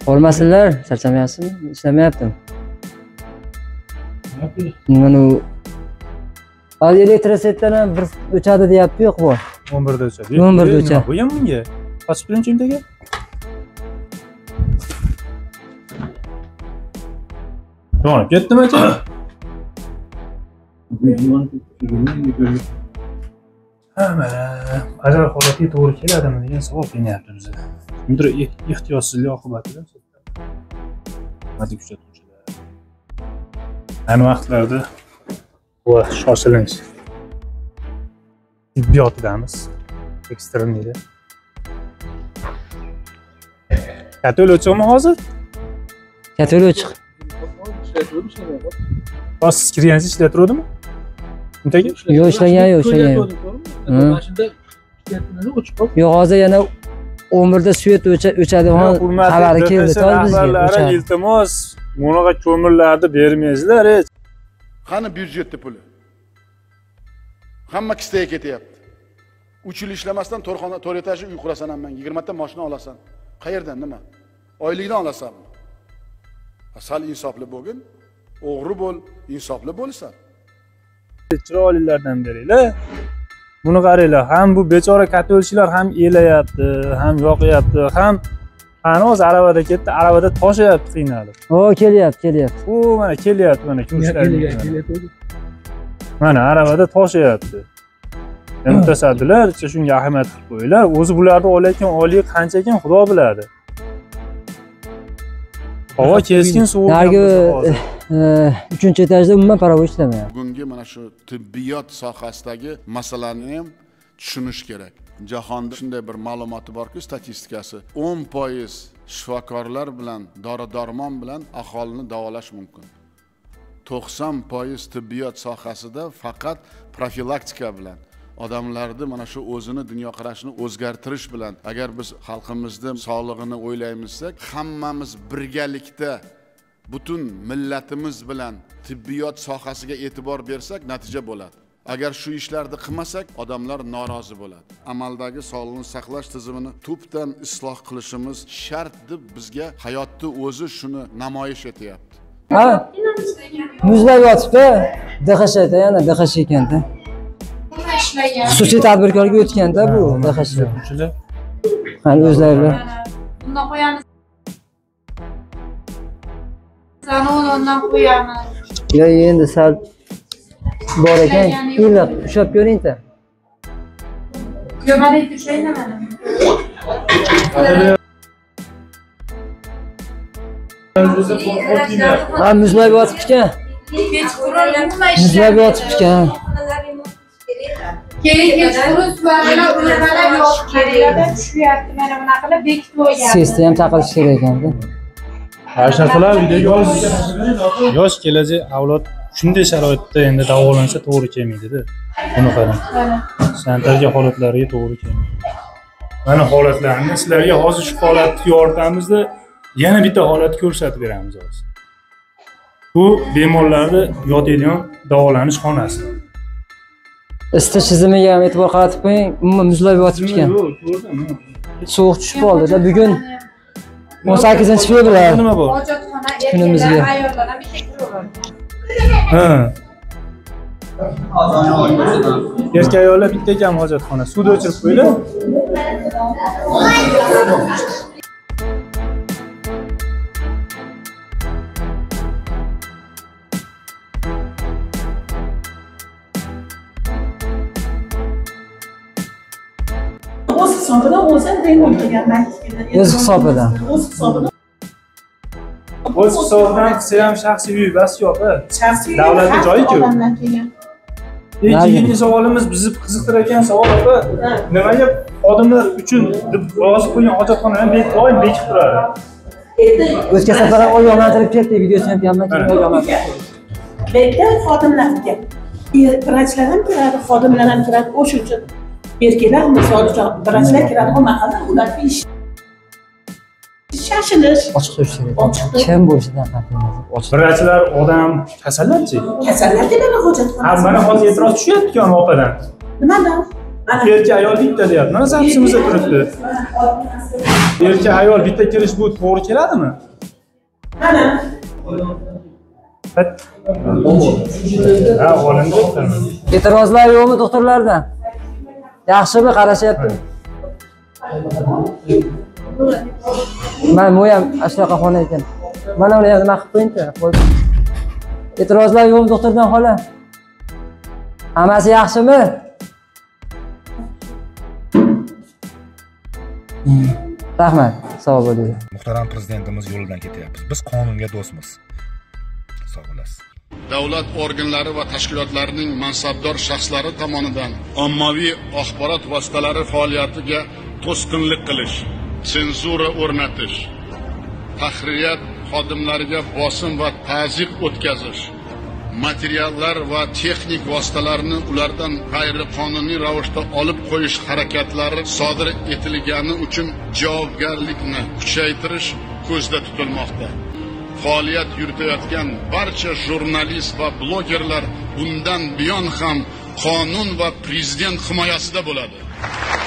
Olmasınlar, charchamayapsizmi? Ishlamayaptim. Mana u hali elektrosetdan ham bir o'chadi deyapti, yo'q bu. 11da o'chadi. 11da o'chadi. Bu ham bunga. Qochib turing cho'ntaga. Yonib ketdimi aka? Ha, mana ajal holatiga to'g'ri keladimi degan savol qilyapti bizga. Kimdir ehtiyotsizlik oqibatida kuzatuvchilar. Ayni vaqtlarda bu shoshilinch tibbiyotidamiz. Ekstremiyda. Katta o'lchami hozir? Katta o'lchiq. Siz kirganingiz ishlab turadimi? Undaga? Yo'q, ishlagan yo'q, ishlagan yo'q. Yo'q, hozir yana 11da svet o'chadi xabari keldi bizga. Iltimos, bunaqa ko'mirlarni bermaysizlar hech. Qani byudjetda puli? Hamma kistaga ketyapti. 3 yil ishlamasdan to'rt etajli uy qurasan ham, 20 ta mashina olasan. Qayerdan nima? Oylikdan olasanmi? Sal insofli bo'lgin, o'g'ri bo'l, insofli bo'lsan. Chiroylilardan beringlar. Buni qaranglar, ham bu bechora katolchilar ham elayapti, ham yoqyapti, ham qani o'z aravada ketdi, aravada toshayapti qiynalib. Kelyapti. Mana kelyapti, mana ko'rishlaringiz. Mana aravada toshayapti. Mutasaddilar shunga ahamiyat qilib qo'yinglar. O'zi bularni olayotgan oylik qancha ekan Xudo biladi. Havo keskin sovuq. Narigi 3-etajda umuman paravoz ishlamayapti. Bugungi mana shu tibbiyot sohasidagi masalani ham tushunish kerak. Jahonda shunday bir ma'lumoti borki, statistikasi 10% shifokorlar bilan, dori-darmon bilan aholini davolash mumkin. 90% tibbiyot sohasida faqat profilaktika bilan odamlarni mana shu o'zini dunyoqarashini o'zgartirish bilan agar biz xalqimizni sog'lig'ini o'ylaymizsak, hammamiz birgalikda butun millatimiz bilan tibbiyot sohasiga e'tibor bersak, natija bo'ladi. Agar shu ishlarni qilmasak, odamlar norozi bo'ladi. Amaldagi sog'liqni saqlash tizimini tubdan isloh qilishimiz shart deb bizga hayotni o'zi shuni namoyish etyapti. Ha, muzlab yotibdi. DXShda yana DXS ekanda. Xususiy tadbirkorga o'tganda bu DXS. Qani o'zlari. Bundan qo'yamiz. Ondan qo'yamiz. Ya endi sal bor ekan, iliq ushlab ko'ring-da. Yo, mana tushaymi mana. Ha, muzlab yotibdi ekan. Muzlab yotibdi ekan. Kechqurun suvarlar ularga yo'q kerakda tushyapti. Mana bunaqa qilib bekitib qo'ygan. Sesda ham taqilish kerak ekanda. Narsalar yosh kelajak avlod shunday sharoitda endi davolansa to'g'ri kelmaydi-da. Buni qarang. Sanitariya holatlariga to'g'ri kelmaydi. Mana holatlarni sizlarga hozir shu holatni yordamimizda yana bitta holat ko'rsatib beramiz hozir. Bu bemorlarni yotadigan davolanish xonasi. Isitish tizimiga ham e'tibor qaratib qo'ying. Umuman muzlab yotibdi ekan. Sovuq tushib qoldi-da. Bugun 18-fevral. Nima bu? Hojatxona Kunimizga. ayollar ham bitta bo'ladi. Ha. Erkak ayollar bitta ekan hojatxona. Suvni o'chirib qo'yinglar. O'z hisobidan o'zim remont qilganman. O'z hisobidan. O'z hisobidan. O'z hisobidan qilsa ham shaxsiy uy bas yo'q. Shaxsiy davlatga joyi-ku. odamlar kelgan. Ikkinchi savolimiz bizni qiziqtirayotgan savol opa. Nimaga xodimlar uchun deb yozib qo'ygan hojatxonalarni doim bekitib turadi? O'tgan safar ham ogohlantirib ketdik, videosini ham tayyorladik, ogohlantirib. Bekda xodimlarga vrachlar ham kiradi, xodimlar ham kiradi. O'sha uchun erkaklar misol uchun vrachlar kiradigan mahalla ularga ish shashilish Ochiq turish kerak. Kim bo'lishidan qat'iy nazar ochiq. Vrachlar odam kasallarchi? kasallar keladi hojatxonasiga. Mana hozir e'tiroz tushyapti-ku opadan. Nimadan? Erkak ayol bitta deyapti. Mana zapisimizda turibdi. Erkak ayol bitta kirish bu to'g'ri keladimi? Mana. Ha, olindi. E'tirozlar yo'qmi doktorlardan? Yaxshimi qarashyapti? Mana bu ham shunaqa xona ekan. Mana uni ham nima qilib qo'ying-da. E'tirozlar yo'qmi doktordan xola? Hammasi yaxshimi? Rahmat, sog' bo'ling. Muhtaram prezidentimiz yo'lidan ketyapmiz. Biz qonunga do'stmiz. Sog' bo'lasiz. Davlat organlari va tashkilotlarining mansabdor shaxslari tomonidan ommaviy axborot vositalari faoliyatiga to'sqinlik qilish, senzura o'rnatish, tahririyat xodimlariga bosim va ta'ziq o'tkazish, materiallar va texnik vositalarni ulardan g'ayriqonuniy ravishda olib qo'yish harakatlari sodir etilgani uchun javobgarlikni kuchaytirish ko'zda tutilmoqda. Faoliyat yuritayotgan barcha jurnalist va blogerlar bundan buyon ham qonun va prezident himoyasida bo'ladi.